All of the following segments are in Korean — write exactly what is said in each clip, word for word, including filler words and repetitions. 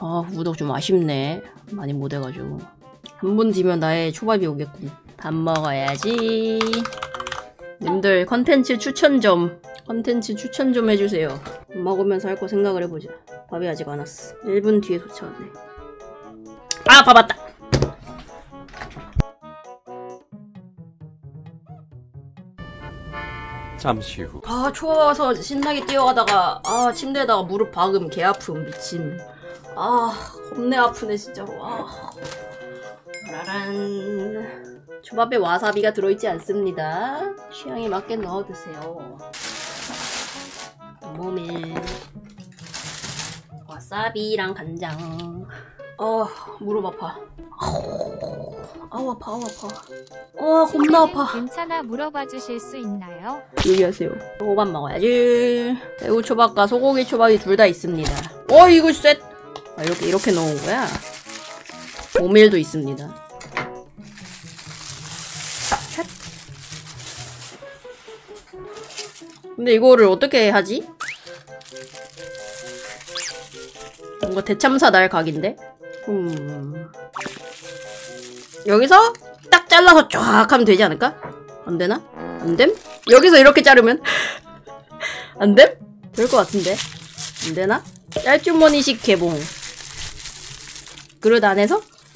아 우덕 좀 아쉽네. 많이 못해가지고. 한 번 뒤면 나의 초밥이 오겠군. 밥 먹어야지. 님들 컨텐츠 추천 좀 컨텐츠 추천 좀 해주세요. 밥 먹으면서 할 거 생각을 해보자. 밥이 아직 안 왔어. 일 분 뒤에 도착하네. 아 밥 왔다. 잠시 후. 아 추워서 신나게 뛰어가다가 아 침대에다가 무릎 박음 개 아픔 미친. 아 겁내 아프네 진짜로. 아 라란. 초밥에 와사비가 들어있지 않습니다. 취향에 맞게 넣어 드세요. 모밀 와사비랑 간장. 아 무릎 아파. 아우 아파 아우 아파. 아 겁나 아파. 괜찮아 물어봐 주실 수 있나요? 얘기하세요. 초밥 먹어야지. 새우 초밥과 소고기 초밥이 둘 다 있습니다. 어 이거 쎄. 아 이렇게 이렇게 넣은 거야. 모밀도 있습니다. 근데 이거를 어떻게 하지? 뭔가 대참사 날 각인데? 음... 여기서 딱 잘라서 쫙 하면 되지 않을까? 안되나? 안됨? 여기서 이렇게 자르면? 안됨? 될 것 같은데? 안되나? 짤주머니식 개봉. 그릇 안에서?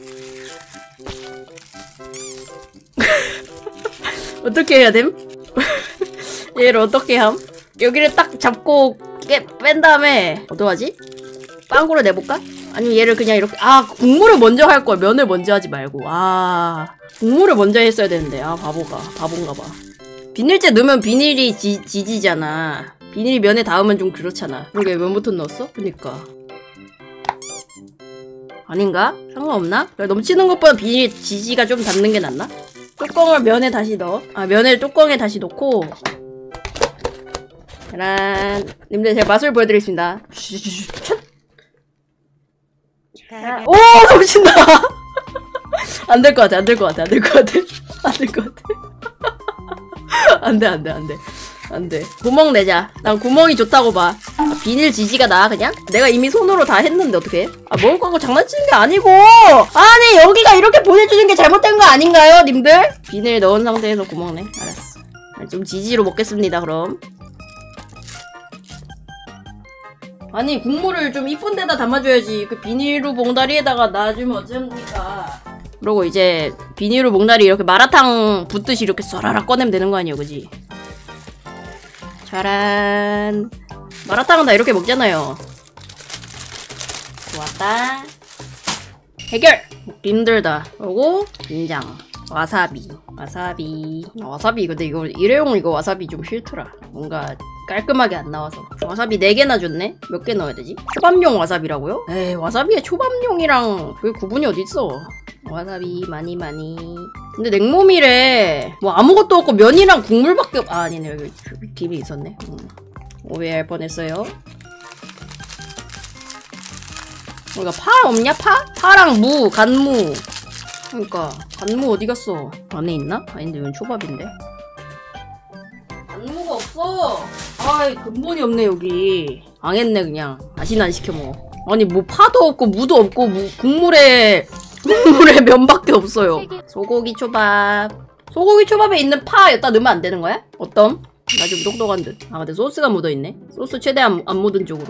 어떻게 해야 됨? 얘를 어떻게 함? 여기를 딱 잡고 깨, 뺀 다음에 어떡하지? 빵구를 내볼까? 아니면 얘를 그냥 이렇게 아 국물을 먼저 할 걸 면을 먼저 하지 말고 아 국물을 먼저 했어야 되는데 아 바보가 바본가봐. 비닐째 넣으면 비닐이 지, 지지잖아. 비닐이 면에 닿으면 좀 그렇잖아. 그러게 면부터 넣었어? 그니까 아닌가? 상관없나? 넘치는 것보다 비닐 지지가 좀 닿는 게 낫나? 뚜껑을 면에 다시 넣어. 아 면을 뚜껑에 다시 넣고 짜란. 님들 제가 맛을 보여드리겠습니다. 오 넘친다. 안 될 것 같아 안 될 것 같아 안 될 것 같아 안 될 것 같아. 안돼 안돼 안돼 안돼. 구멍 내자. 난 구멍이 좋다고 봐. 아, 비닐 지지가 나 그냥? 내가 이미 손으로 다 했는데 어떡해? 아 먹을 거고 장난치는 게 아니고 아니 여기가 이렇게 보내주는 게 잘못된 거 아닌가요 님들? 비닐 넣은 상태에서 구멍 내. 알았어. 좀 지지로 먹겠습니다 그럼. 아니 국물을 좀 이쁜 데다 담아줘야지. 그 비닐로 봉다리에다가 놔주면 어쩝니까? 그러고 이제 비닐로 봉다리 이렇게 마라탕 붓듯이 이렇게 쏘라락 꺼내면 되는 거 아니에요 그지? 짜란. 마라탕은 다 이렇게 먹잖아요. 좋았다. 해결! 먹기 힘들다. 그리고 된장 와사비 와사비 와사비 근데 이거 일회용 이거 와사비 좀 싫더라. 뭔가 깔끔하게 안 나와서. 와사비 네 개나 줬네? 몇 개 넣어야 되지? 초밥용 와사비라고요? 에이 와사비에 초밥용이랑 그게 구분이 어딨어. 와사비 많이 많이. 근데 냉모밀에 뭐 아무것도 없고 면이랑 국물밖에 없... 아 아니네 여기 김이 있었네. 음. 오해할 뻔했어요. 우리가 파 없냐? 파? 파랑 무, 간무. 그러니까 간무 어디 갔어? 안에 있나? 아닌데 이건 초밥인데. 간무가 없어. 아이 근본이 없네 여기. 망했네 그냥. 다시는 안 시켜 먹어. 아니 뭐 파도 없고 무도 없고 무, 국물에 국물에 면밖에 없어요. 소고기 초밥. 소고기 초밥에 있는 파 여기다 넣으면 안 되는 거야? 어떤? 나 좀 똑똑한 듯. 아 근데 소스가 묻어있네. 소스 최대한 안 묻은 쪽으로.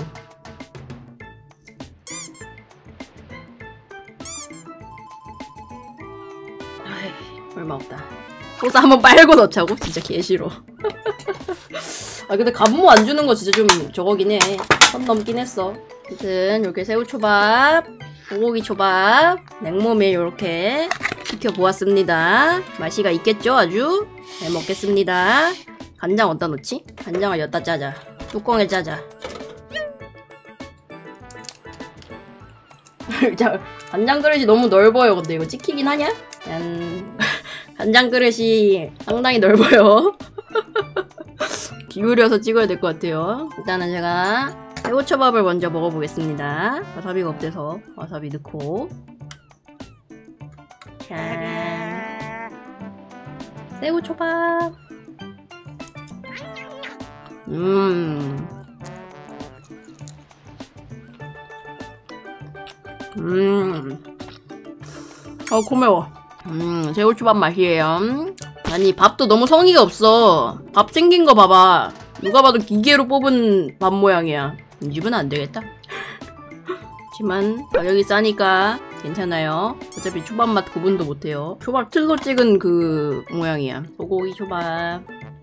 아이 얼마 없다. 소스 한번 빨고 넣자고? 진짜 개싫어. 아 근데 간무 안 주는 거 진짜 좀 저거긴 해. 선 넘긴 했어. 아무튼 이렇게 새우초밥, 소고기 초밥, 냉모밀 이렇게 시켜보았습니다. 맛이가 있겠죠 아주? 잘 먹겠습니다. 간장 어디다 넣지? 간장을 여기다 짜자. 뚜껑에 짜자. 간장 그릇이 너무 넓어요. 근데 이거 찍히긴 하냐? 짠. 간장 그릇이 상당히 넓어요. 기울여서 찍어야 될 것 같아요. 일단은 제가 새우초밥을 먼저 먹어보겠습니다. 와사비가 없대서 와사비 넣고. 짠. 새우초밥. 음. 음. 어, 고매워. 음, 새우초밥 맛이에요. 아니, 밥도 너무 성의가 없어. 밥 생긴 거 봐봐. 누가 봐도 기계로 뽑은 밥 모양이야. 이 집은 안 되겠다. 하지만 가격이 싸니까 괜찮아요. 어차피 초밥 맛 구분도 못해요. 초밥 틀로 찍은 그 모양이야. 소고기 초밥.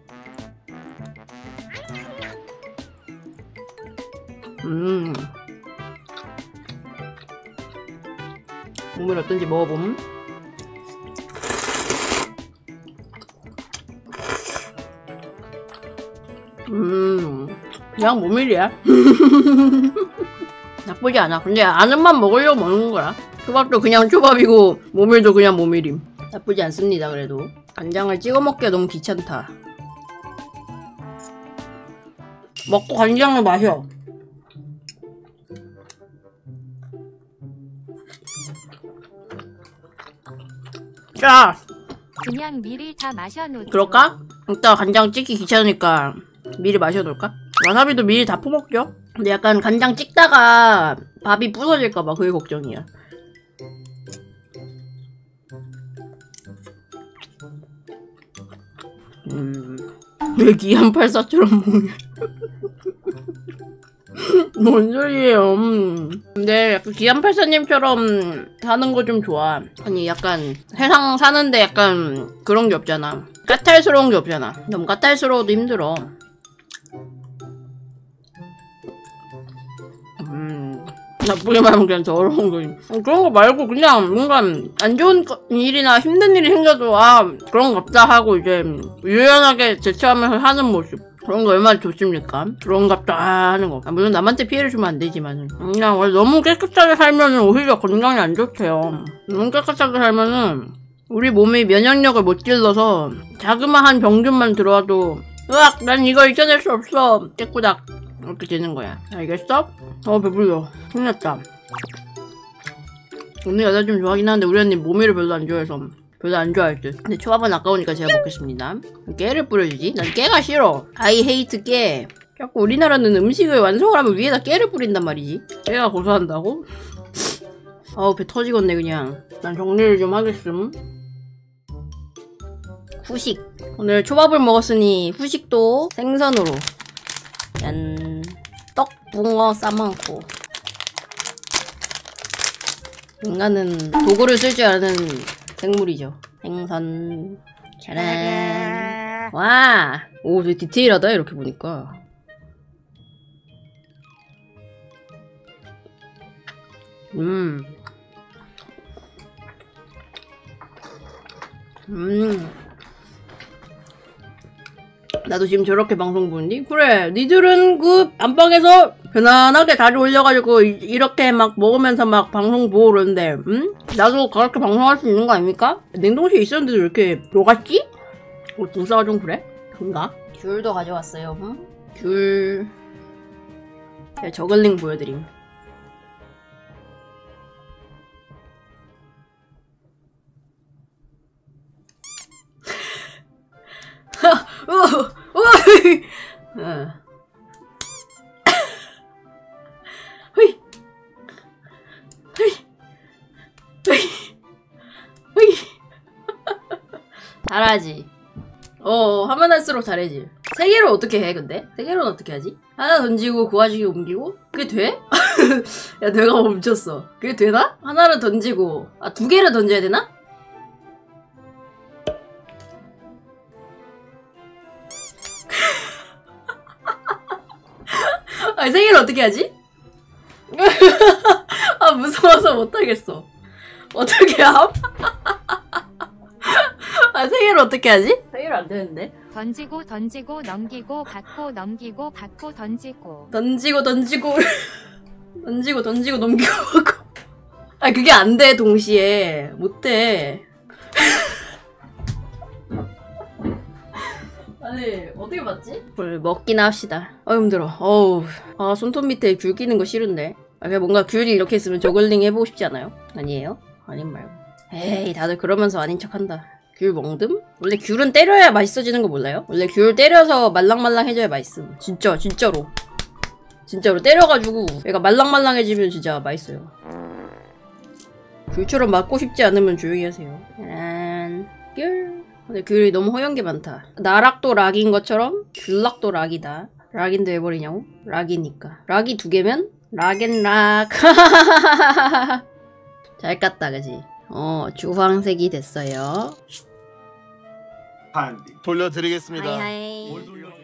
음. 국물 어떤지 먹어봄. 음, 그냥 모밀이야. 나쁘지 않아. 근데 아는 맛 먹으려고 먹는 거야. 초밥도 그냥 초밥이고 모밀도 그냥 모밀임. 나쁘지 않습니다. 그래도 간장을 찍어 먹기가 너무 귀찮다. 먹고 간장을 마셔. 자, 그냥 미리 다 마셔놓죠. 그럴까? 이따 간장 찍기 귀찮으니까 미리 마셔놓을까? 와사비도 미리 다 퍼먹죠? 근데 약간 간장 찍다가 밥이 부서질까봐 그게 걱정이야. 음... 왜 기안팔사처럼 먹냐. 뭔 소리예요. 음. 근데 약간 기안팔사님처럼 사는 거 좀 좋아. 아니 약간 세상 사는데 약간 그런 게 없잖아. 까탈스러운 게 없잖아. 너무 까탈스러워도 힘들어. 음, 나쁘게 말하면 그냥 더러운 거지. 그런 거 말고 그냥 뭔가 안 좋은 일이나 힘든 일이 생겨도 아 그런 거 없다 하고 이제 유연하게 대처하면서 사는 모습. 그런 거 얼마나 좋습니까? 그런갑다 하는 거. 아, 물론 남한테 피해를 주면 안 되지만 그냥 너무 깨끗하게 살면은 오히려 건강에 안 좋대요. 너무 깨끗하게 살면은 우리 몸이 면역력을 못 길러서 자그마한 병균만 들어와도 으악! 난 이거 이겨낼 수 없어! 깨꾸닥 이렇게 되는 거야. 알겠어? 어 배불러. 혼났다. 오늘 여자 좀 좋아하긴 하는데 우리 언니 모미를 별로 안 좋아해서 별로 안 좋아할 듯. 근데 초밥은 아까우니까 제가 먹겠습니다. 깨를 뿌려주지? 난 깨가 싫어. I hate 깨. 자꾸 우리나라는 음식을 완성을 하면 위에다 깨를 뿌린단 말이지. 깨가 고소한다고? 아우 배 터지겠네 그냥. 난 정리를 좀 하겠음. 후식. 오늘 초밥을 먹었으니 후식도 생선으로. 짠. 떡, 붕어 싸만코. 인간은 도구를 쓸 줄 아는 생물이죠. 생선. 짜란. 와. 오, 되게 디테일하다 이렇게 보니까. 음. 음. 나도 지금 저렇게 방송 보는디? 그래, 니들은 그 안방에서 편안하게 다리 올려가지고 이, 이렇게 막 먹으면서 막 방송 보고 그러는데 응? 나도 그렇게 방송할 수 있는 거 아닙니까? 냉동실에 있었는데도 이렇게 녹았지? 어, 등사가 좀 그래? 그런가? 귤도 가져왔어요. 응? 귤... 제가 저글링 보여드림. 어, 어, 어. 허이, 허이, 허이, 허이. 잘하지. 어, 하면 할수록 잘해지. 세 개를 어떻게 해, 근데? 세 개는 어떻게 하지? 하나 던지고 그 와중에 옮기고? 그게 돼? 야, 내가 멈췄어. 그게 되나? 하나를 던지고, 아, 두 개를 던져야 되나? 아, 세 개를 어떻게 하지? 아, 무서워서 못하겠어. 어떻게 함? 아, 세 개를 어떻게 하지? 세 개를 안 되는데. 던지고 던지고 넘기고 받고 넘기고 받고 던지고 던지고 던지고 던지고 던지고 넘기고 하고. 아, 그게 안 돼, 동시에. 못해. 아니, 어떻게 맞지? 뭘 먹기나 합시다. 아, 힘들어. 어우. 아, 손톱 밑에 귤 끼는 거 싫은데. 아, 그냥 뭔가 귤이 이렇게 있으면 저글링 해보고 싶지 않아요? 아니에요? 아님 말고. 에이, 다들 그러면서 아닌 척 한다. 귤 먹듬? 원래 귤은 때려야 맛있어지는 거 몰라요? 원래 귤 때려서 말랑말랑해져야 맛있음. 진짜, 진짜로. 진짜로 때려가지고 얘가 말랑말랑해지면 진짜 맛있어요. 귤처럼 맞고 싶지 않으면 조용히 하세요. 짠. 귤. 근데 귤이 너무 허연 게 많다. 나락도 락인 것처럼 귤락도 락이다. 락인데 왜 버리냐고? 락이니까. 락이 두 개면 락앤 락. 잘 깠다, 그지? 어, 주황색이 됐어요. 돌려드리겠습니다. 하이하이. 뭘 돌려줘?